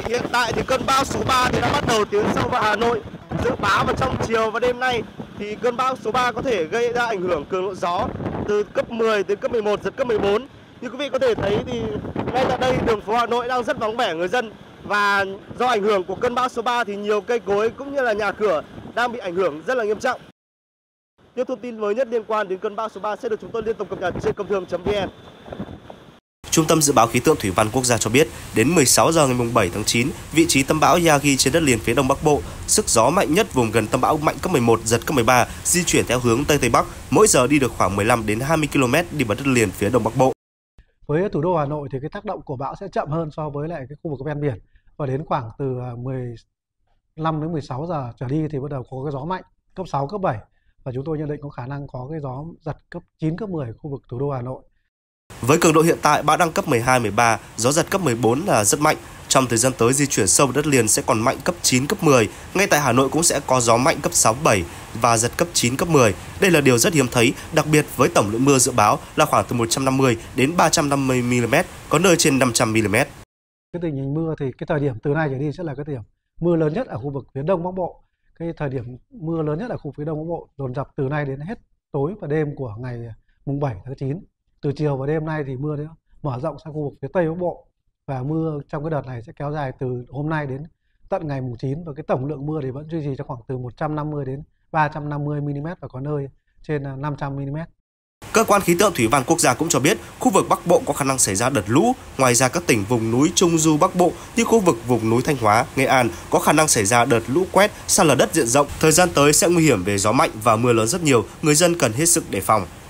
Hiện tại thì cơn bão số 3 thì đã bắt đầu tiến sâu vào Hà Nội. Dự báo vào trong chiều và đêm nay thì cơn bão số 3 có thể gây ra ảnh hưởng cường độ gió từ cấp 10 đến cấp 11, giật cấp 14. Như quý vị có thể thấy thì ngay tại đây đường phố Hà Nội đang rất vắng vẻ người dân, và do ảnh hưởng của cơn bão số 3 thì nhiều cây cối cũng như là nhà cửa đang bị ảnh hưởng rất là nghiêm trọng. Những thông tin mới nhất liên quan đến cơn bão số 3 sẽ được chúng tôi liên tục cập nhật trên công thương.vn. Trung tâm Dự báo Khí tượng Thủy văn Quốc gia cho biết, đến 16 giờ ngày 7 tháng 9, vị trí tâm bão Yagi trên đất liền phía Đông Bắc Bộ, sức gió mạnh nhất vùng gần tâm bão mạnh cấp 11, giật cấp 13, di chuyển theo hướng Tây Tây Bắc, mỗi giờ đi được khoảng 15 đến 20 km đi vào đất liền phía Đông Bắc Bộ. Với thủ đô Hà Nội thì cái tác động của bão sẽ chậm hơn so với lại cái khu vực ven biển, và đến khoảng từ 15 đến 16 giờ trở đi thì bắt đầu có cái gió mạnh cấp 6, cấp 7, và chúng tôi nhận định có khả năng có cái gió giật cấp 9, cấp 10 khu vực thủ đô Hà Nội. Với cường độ hiện tại, bão đang cấp 12, 13, gió giật cấp 14 là rất mạnh. Trong thời gian tới di chuyển sâu vào đất liền sẽ còn mạnh cấp 9, cấp 10. Ngay tại Hà Nội cũng sẽ có gió mạnh cấp 6, 7 và giật cấp 9, cấp 10. Đây là điều rất hiếm thấy, đặc biệt với tổng lượng mưa dự báo là khoảng từ 150 đến 350 mm, có nơi trên 500 mm. Cái tình hình mưa thì cái thời điểm từ nay trở đi sẽ là cái thời điểm mưa lớn nhất ở khu vực phía Đông Bắc Bộ. Cái thời điểm mưa lớn nhất ở khu vực phía Đông Bắc Bộ dồn dập từ nay đến hết tối và đêm của ngày mùng 7 tháng 9. Từ chiều và đêm nay thì mưa đã mở rộng sang khu vực phía Tây Bắc Bộ, và mưa trong cái đợt này sẽ kéo dài từ hôm nay đến tận ngày mùng 9, và cái tổng lượng mưa thì vẫn duy trì trong khoảng từ 150 đến 350 mm và có nơi trên 500 mm. Cơ quan Khí tượng Thủy văn Quốc gia cũng cho biết, khu vực Bắc Bộ có khả năng xảy ra đợt lũ. Ngoài ra, các tỉnh vùng núi Trung Du Bắc Bộ như khu vực vùng núi Thanh Hóa, Nghệ An có khả năng xảy ra đợt lũ quét, sạt lở đất diện rộng. Thời gian tới sẽ nguy hiểm về gió mạnh và mưa lớn rất nhiều, người dân cần hết sức đề phòng.